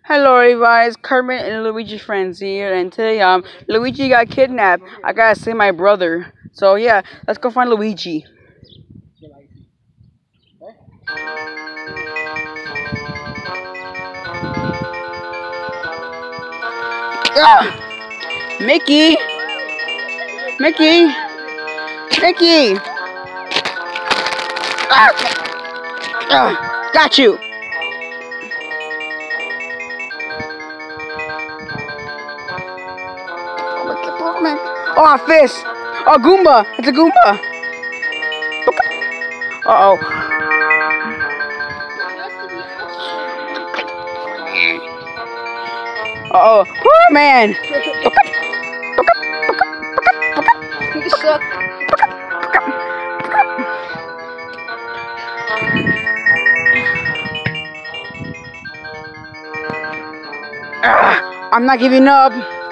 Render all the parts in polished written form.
Hello everybody, it's Kermit and Luigi friends here, and today Luigi got kidnapped. I gotta save my brother. So yeah, let's go find Luigi. Ah! Mickey! Mickey! Mickey! Ah! Ah! Got you! Oh, a fish! Oh, Goomba! It's a Goomba! Uh-oh. Uh-oh. Poor man! You suck. I'm not giving up.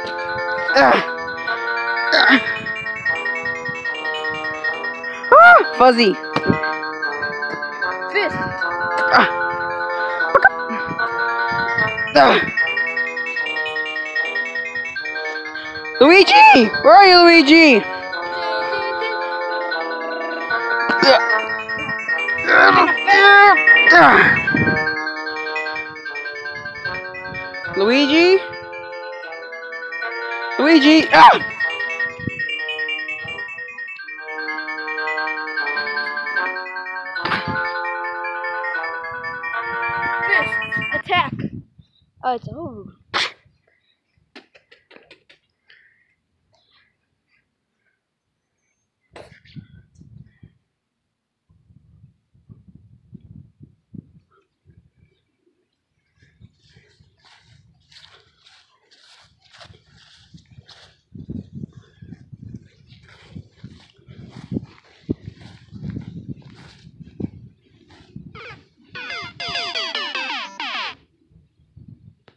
Fuzzy. Fist. Luigi! Where are you, Luigi? Luigi? Luigi! Ah! Fist. Attack. Oh, it's over.